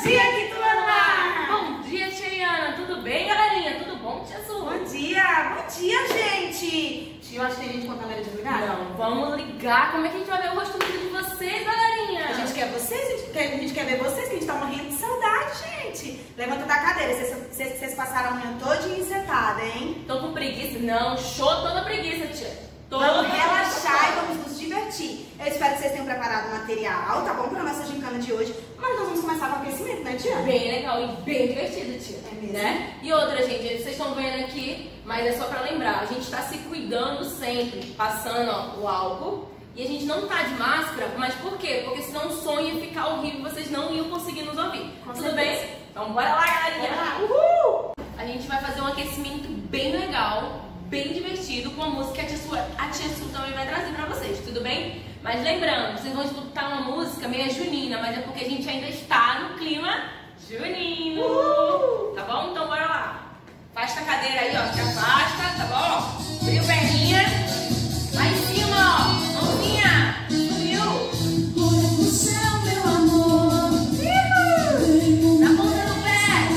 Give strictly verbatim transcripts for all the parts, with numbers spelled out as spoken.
dia, aqui tudo no ar! Bom dia, tia Ana. Tudo bem, galerinha? Tudo bom, tia Su? Bom dia, bom dia, gente! Tia, eu acho que tem gente com a câmera desligada. Não, vamos ligar. Como é que a gente vai ver o rosto lindo de vocês, galerinha? A gente quer vocês, a gente quer, a gente quer ver vocês, que a gente tá morrendo de saudade, gente. Levanta da cadeira, vocês, vocês, vocês passaram a manhã todinha sentada, hein? Tô com preguiça? Não, show toda preguiça, tia. Toda Vamos relaxar e vamos nos divertir. Eu espero que vocês tenham preparado o material, tá bom? Pra nossa gincana de hoje. Mas nós vamos começar com o aquecimento, né, tia? Bem legal e bem divertido, tia. É mesmo? Né? E outra, gente, vocês estão vendo aqui, mas é só pra lembrar, a gente tá se cuidando sempre, passando ó, o álcool. E a gente não tá de máscara, mas por quê? Porque senão o som ia ficar horrível e vocês não iam conseguir nos ouvir. Com Tudo certeza. bem? Então bora lá, galerinha! Bora lá. Uhul! A gente vai fazer um aquecimento bem legal, bem divertido, com a música que a tia Su, a tia Su também vai trazer pra vocês, tudo bem? Mas lembrando, vocês vão escutar uma música meio junina, mas é porque a gente ainda está no clima junino, Uhul. tá bom? Então bora lá. Afasta a cadeira aí, ó, se afasta, tá bom? Subiu perninha, lá em cima, ó, mãozinha, subiu. Olha pro céu, meu amor. Na ponta do pé,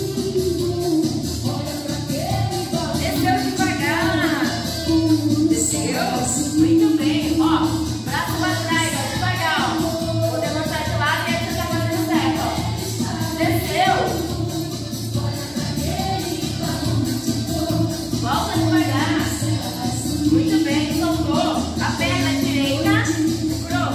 desceu devagar, desceu, muito bem, ó. Braço pra trás, ó, devagar, ó. Vou demonstrar de lado e aí você tá fazendo certo, ó. Desceu. Volta devagar. Muito bem, soltou. A perna direita, segurou.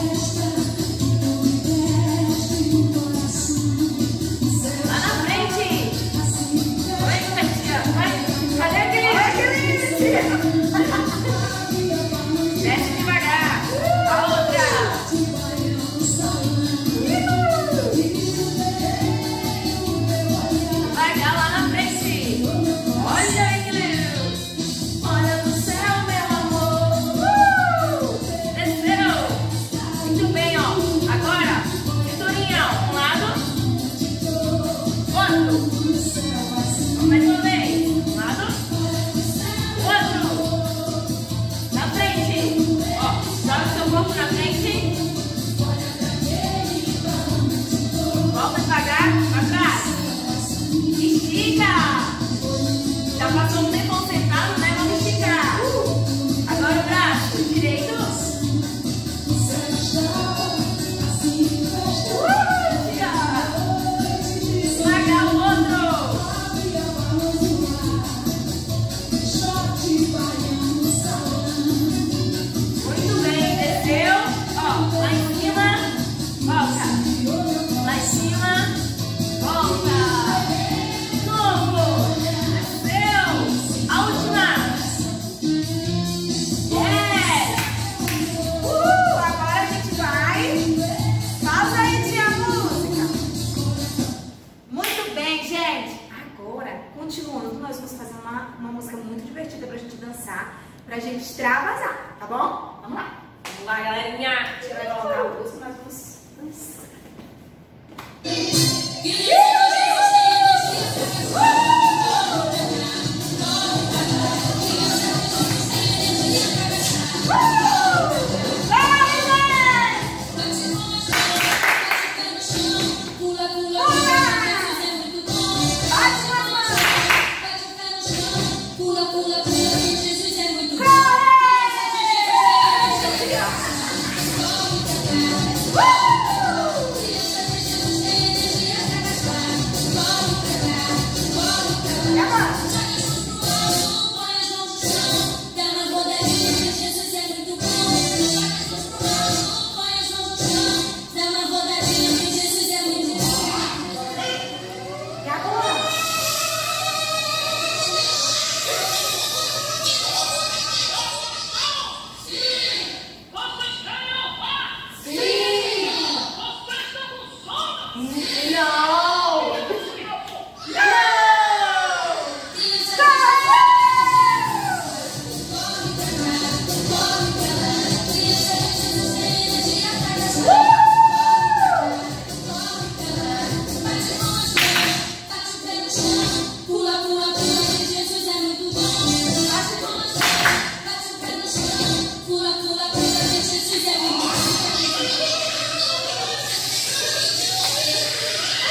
Lá na frente. Oi, tia. Vai. Cadê aquele? Desce devagar. A outra. Devagar lá na frente. Olha aí, que lindo. Olha no céu, meu amor. Uh! Desceu. Muito bem, ó. Agora, cinturinha, ó. Um lado. Outro. Mais uma vez. Um lado. Outro. Na frente. Ó, joga seu corpo na frente. Volta devagar pra trás. Estica. Já passou um tempo sentado, né? Vamos esticar. Agora o braço direito. Devagar o outro. Muito bem, desceu. Ó, lá em cima. Volta. Lá em cima. Volta. De novo. Desceu. A última. Yes. Uh, agora a gente vai. Pausa aí, tia, a música. Muito bem, gente. Agora, continuando, nós vamos fazer uma, uma música muito divertida pra gente dançar, pra gente extravasar, tá bom? Vamos lá. Vamos lá, galerinha. A gente vai colocar a música, nós vamos dançar. E agora? Não! Pula, pula, pula, que Jesus é muito bom. Pula, pula, pula, que Jesus é muito bom.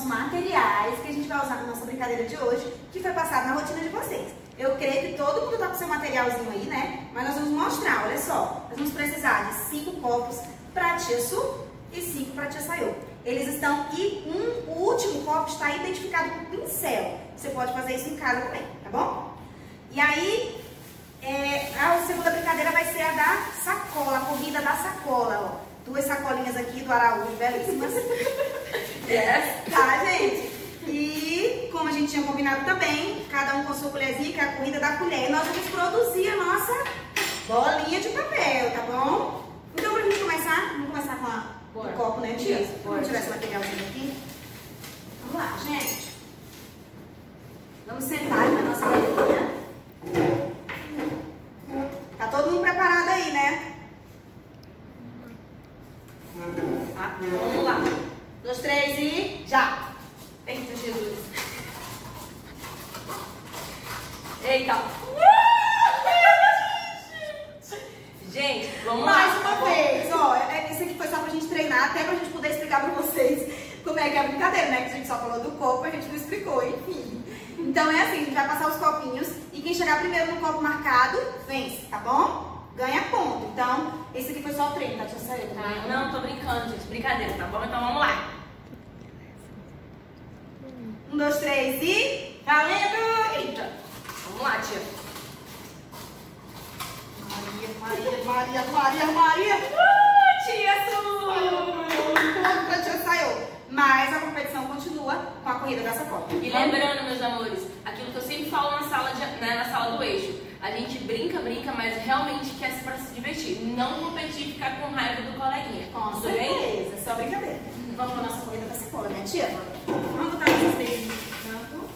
materiais que a gente vai usar na nossa brincadeira de hoje, que foi passado na rotina de vocês. Eu creio que todo mundo tá com seu materialzinho aí, né? Mas nós vamos mostrar, olha só. Nós vamos precisar de cinco copos pra tia Su e cinco pra tia Sayô. Eles estão, e um, o último copo está identificado com pincel. Você pode fazer isso em casa também, tá bom? E aí, é, a segunda brincadeira vai ser a da sacola, a corrida da sacola, ó. Duas sacolinhas aqui do Araújo, belíssimas. Yes. Tá, gente? E, como a gente tinha combinado também, cada um com sua colherzinha, que é a corrida da colher, nós vamos produzir a nossa bolinha de papel, tá bom? Então, pra gente começar, vamos começar com a, o copo, né, tia? Isso, vamos tirar esse materialzinho aqui. Vamos lá, gente. Vamos sentar na nossa bolinha. Tá todo mundo preparado aí, né? Tá, vamos lá. Dois, três e já! Eita, Jesus! Eita! Gente, vamos Mais lá. uma vez, ó, é, isso aqui foi só pra gente treinar, até pra gente poder explicar pra vocês como é que é a brincadeira, né? Que a gente só falou do copo, a gente não explicou, enfim. Então é assim, a gente vai passar os copinhos e quem chegar primeiro no copo marcado, vence, tá bom? Ganha ponto. Então, esse aqui foi só o treino, tá? Deixa eu sair. Tá, não, tô brincando, gente. Brincadeira, tá bom? Então vamos lá. Um, dois, três e... valendo! Eita! Vamos lá, tia. Maria, Maria, Maria, Maria, Maria! Uh, tia Su! Ponto pra tia Sayô. Mas a competição continua com a corrida da sacola. E lembrando, meus amores, aquilo que eu sempre falo na sala, de, né, na sala do eixo. A gente brinca, brinca, mas realmente quer se para se divertir. Não competir e ficar com raiva do coleguinha. Com Tudo bem? certeza, é só brincadeira. Vamos pra nossa corrida da sacola, né, tia? Vamos botar nossas beijinhos no canto.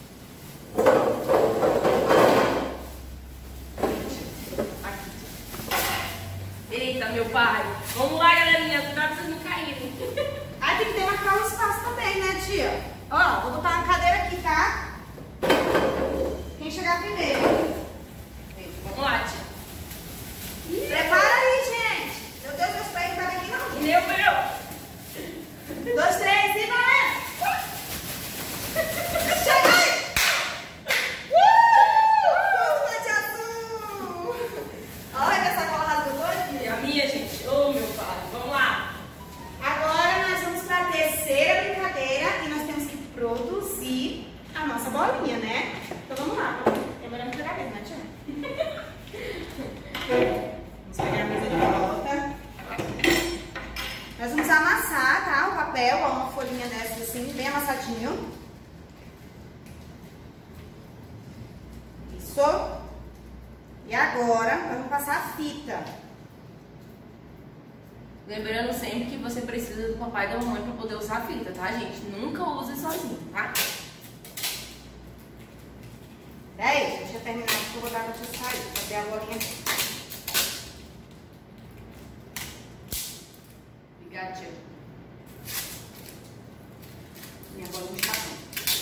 Eita, meu pai. Vamos lá, galerinha. Cuidado pra vocês não caírem. Aí tem que ter marcar o espaço também, né, tia? Ó, vou botar uma cadeira aqui, tá? Quem chegar primeiro. Vamos lá, tia. Prepara aí, gente. Meu Deus, meus pés não cabem aqui, não. Meu, meu. Dois, três e valendo! Chega aí! Uh! Força de azul! Olha que essa cola rasgou E todinha. a minha, gente. Ô, meu pai. Vamos lá. Agora nós vamos para a terceira brincadeira e nós temos que produzir a nossa bolinha, né? Então vamos lá. Lembrando que pegar mesmo, né, tia? Vamos pegar a mesa de volta. Nós vamos amassar, tá? O papel, ó, uma folhinha dessa assim, bem amassadinho. Isso. E agora, nós vamos passar a fita. Lembrando sempre que você precisa do papai e da mamãe para poder usar a fita, tá, gente? Nunca use sozinho, tá? Peraí, deixa eu terminar aqui que eu vou dar pra tia sair. Fazer a bolinha aqui. Obrigada, tia. Minha bolinha de papel.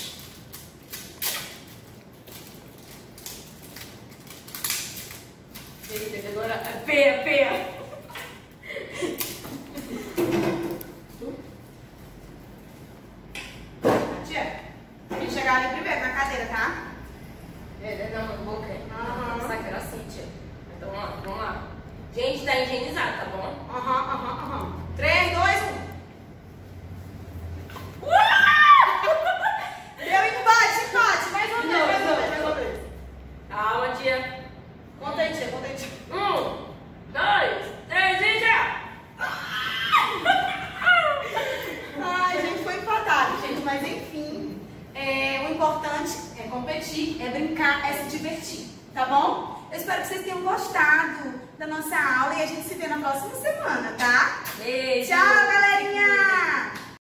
Eita, agora... Peia, peia. Tia, quem chegar ali primeiro na cadeira, tá? É, não, não vou querer. Aham. Essa aqui era assim, tia. Então, vamos lá, vamos lá. Gente, tá higienizado, tá bom? Aham, aham, aham. três, dois, um. Deu empate, empate. Mais uma vez, mais uma vez, mais uma vez. Calma, tia. Conta aí, tia, conta aí, tia. Um, dois, três e já! Ai, gente, foi empatado, gente. Mas enfim, é, o importante é competir, é brincar, é se divertir, tá bom? Eu espero que vocês tenham gostado da nossa aula e a gente se vê na próxima semana, tá? Beijo! Tchau, galerinha!